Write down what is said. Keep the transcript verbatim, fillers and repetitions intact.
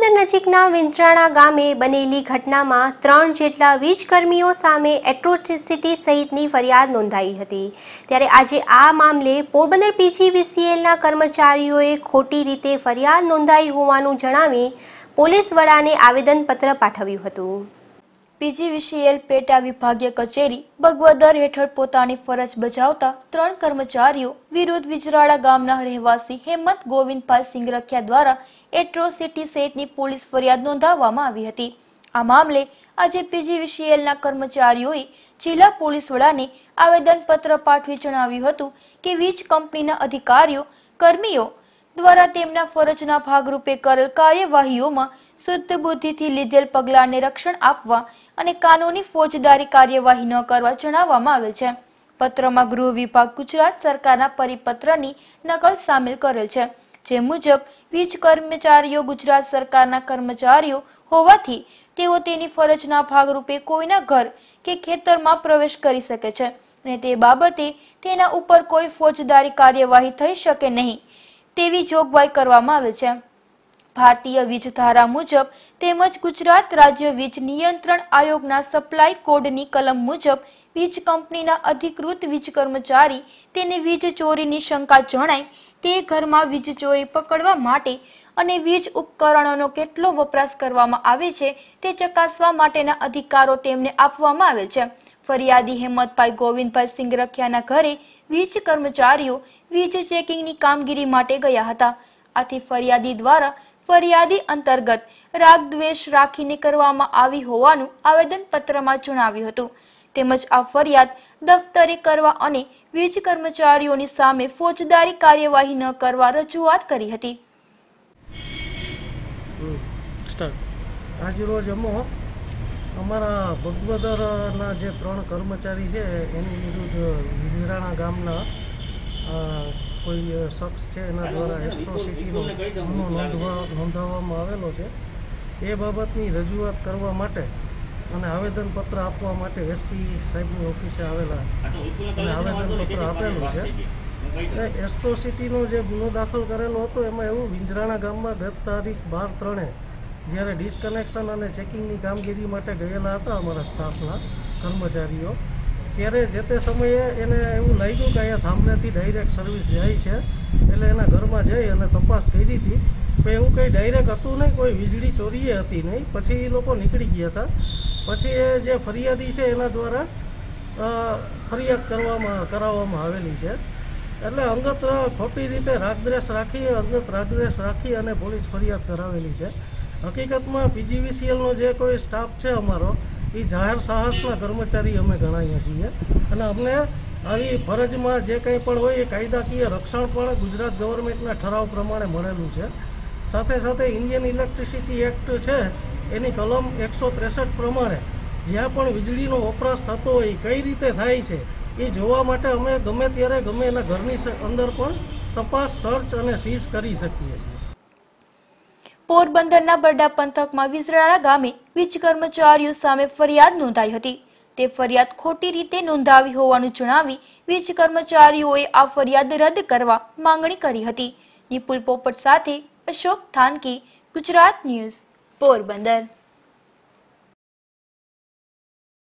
પોરબંદર નજીકના વિંજરાણા ગામે બનેલી ઘટનામાં ત્રણ જેટલા વીજકર્મીઓ સામે એટ્રોસિટી સહિતની ફરિયાદ નોંધાઈ હતી। ત્યારે આજે આ મામલે પોરબંદર પીજીવીસીએલના કર્મચારીઓએ ખોટી રીતે ફરિયાદ નોંધાઈ હોવાનું જણાવી પોલીસ વડાને આવેદનપત્ર પાઠવ્યું હતું। પીજીવીસીએલ પેટા વિભાગીય કચેરી બગવદર હેઠળ પોતાની ફરજ બજાવતા ત્રણ કર્મચારીઓ વિરુદ્ધ વિજરાળા ગામના રહેવાસી હેમંત ગોવિંદભાઈ સિંગરખિયા દ્વારા એટ્રોસિટી સહિતની પોલીસ ફરિયાદ નોંધાવવામાં આવી હતી। આ મામલે આજે પીજીવીસીએલના કર્મચારીઓએ જિલ્લા પોલીસ વડાને આવેદનપત્ર પાઠવી જણાવ્યું હતું કે વીજ કંપનીના અધિકારીઓ કર્મીઓ દ્વારા તેમના ફરજના ભાગરૂપે કરેલ કાર્યવાહીઓમાં શુદ્ધ બુદ્ધિથી લીધેલ પગલાંને રક્ષણ આપવા અને કાનૂની ફોજદારી કાર્યવાહી ન કરવા જણાવવામાં આવેલ છે। પત્રમાં ગૃહ વિભાગ ગુજરાત સરકારના પરિપત્રની નકલ સામેલ કરેલ છે, જે મુજબ વીજ કર્મચારીઓ ગુજરાત સરકારના કર્મચારીઓ હોવાથી તેઓ તેની ફરજના ભાગરૂપે કોઈના ઘર કે ખેતરમાં પ્રવેશ કરી શકે છે અને તે બાબતે તેના ઉપર કોઈ ફોજદારી કાર્યવાહી થઈ શકે નહીં તેવી જોગવાઈ કરવામાં આવેલ છે। ભારતીય વીજ ધારા મુજબ તેમજ ગુજરાત રાજ્ય વીજ નિયંત્રણ આયોગના સપ્લાય કોડની કલમ મુજબ વીજ કંપનીના અધિકૃત વીજ કર્મચારી તેને વીજ ચોરીની શંકા જણાય તે ઘરમાં વીજ ચોરી પકડવા માટે અને વીજ ઉપકરણોનો કેટલો વપરાશ કરવામાં આવે છે તે ચકાસવા માટેના અધિકારો તેમને આપવામાં આવેલ છે। ફરિયાદી હેમંતભાઈ ગોવિંદભાઈ સિંગરખિયાના ઘરે વીજ કર્મચારીઓ વીજ ચેકિંગની કામગીરી માટે ગયા હતા। આથી ફરિયાદી દ્વારા ફરિયાદી અંતર્ગત રાગ દ્વેષ રાખીને કરવામાં આવી હોવાનું આવેદનપત્રમાં જણાવ્યું હતું। તેમજ આ ફરિયાદ દફતરે કરવા અને વીજ કર્મચારીઓની સામે ફોજદારી કાર્યવાહી ન કરવા રજૂઆત કરી હતી। આજરોજ અમો અમારા બગવદરના જે ત્રણ કર્મચારી છે એની વિરુદ્ધ વિજરાણા ગામના કોઈ શખ્સ છે એના દ્વારા એટ્રોસિટીનો ગુનો નોંધવા નોંધાવવામાં આવેલો છે। એ બાબતની રજૂઆત કરવા માટે અને આવેદનપત્ર આપવા માટે એસપી સાહેબની ઓફિસે આવેલા અને આવેદનપત્ર આપેલું છે। એટ્રોસિટીનો જે ગુનો દાખલ કરેલો હતો એમાં એવું વિંજરાણા ગામમાં ગત તારીખ બાર ત્રણે જ્યારે ડિસ્કનેક્શન અને ચેકિંગની કામગીરી માટે ગયેલા હતા અમારા સ્ટાફના કર્મચારીઓ, ત્યારે જે તે સમયે એને એવું લાગ્યું કે અહીંયા થાંભલેથી ડાયરેક્ટ સર્વિસ જાય છે, એટલે એના ઘરમાં જઈ અને તપાસ કરી હતી તો એવું કંઈ ડાયરેક્ટ હતું નહીં, કોઈ વીજળી ચોરીએ હતી નહીં। પછી એ લોકો નીકળી ગયા હતા। પછી એ જે ફરિયાદી છે એના દ્વારા ફરિયાદ કરવામાં કરાવવામાં આવેલી છે, એટલે અંગત ખોટી રીતે રાગદ્વેષ રાખી અંગત રાગદ્વેષ રાખી અને પોલીસ ફરિયાદ કરાવેલી છે। હકીકતમાં પીજીવીસીએલનો જે કોઈ સ્ટાફ છે અમારો એ જાહેર સાહસના કર્મચારી અમે ગણાવીએ છીએ અને અમને આવી ફરજમાં જે કંઈ પણ હોય એ કાયદાકીય રક્ષણ પણ ગુજરાત ગવર્મેન્ટના ઠરાવ પ્રમાણે મળેલું છે। સાથે સાથે ઇન્ડિયન ઇલેક્ટ્રિસિટી એક્ટ છે એની કલમ એકસો ત્રેસઠ પ્રમાણે જ્યાં પણ વીજળીનો વપરાશ થતો હોય કઈ રીતે થાય છે એ જોવા માટે અમે ગમે ત્યારે ગમે એના ઘરની અંદર પણ તપાસ સર્ચ અને સીઝ કરી શકીએ છીએ। પોરબંદરના બરડા પંથકમાં વિજરાળા ગામે વીજ કર્મચારીઓ સામે ફરિયાદ નોંધાઈ હતી। તે ફરિયાદ ખોટી રીતે નોંધાવી હોવાનું જણાવી વીજ કર્મચારીઓએ આ ફરિયાદ રદ કરવા માંગણી કરી હતી। નિપુલ પોપટ સાથે અશોક થાનકી, ગુજરાત ન્યૂઝ, પોરબંદર।